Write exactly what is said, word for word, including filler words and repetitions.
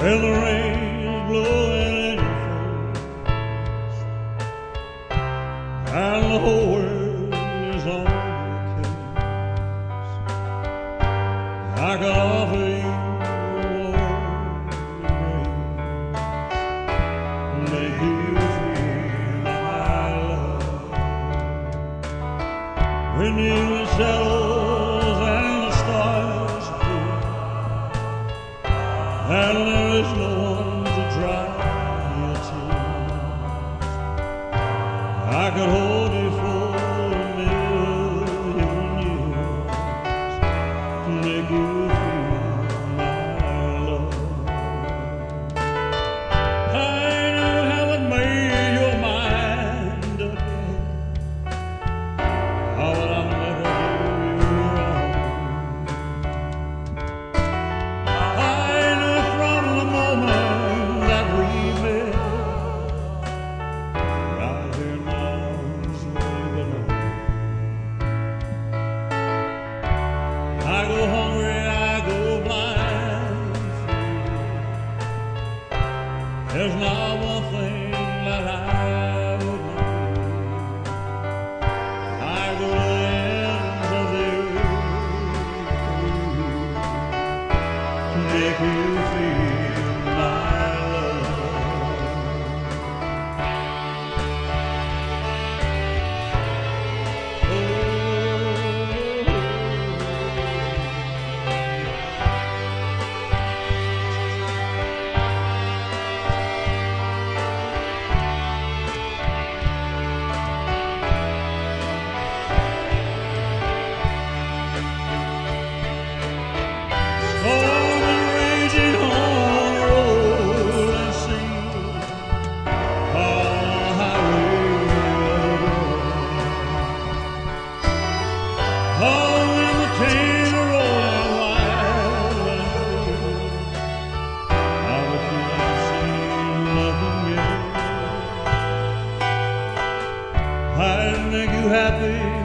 Well, the rain's blowing in your face, and the whole world is on your case. I could offer you a warm embrace, make you feel my love. When the shadows and the stars appear, and there is no one to dry your tears, I could hold you for a million years to make you feel my love. I know haven't made your mind up yet, oh, but I'll never do you wrong. I go hungry, I go blind. There's not one thing that I would do. I go to the ends of the earth to make you feel my love. I'd make you happy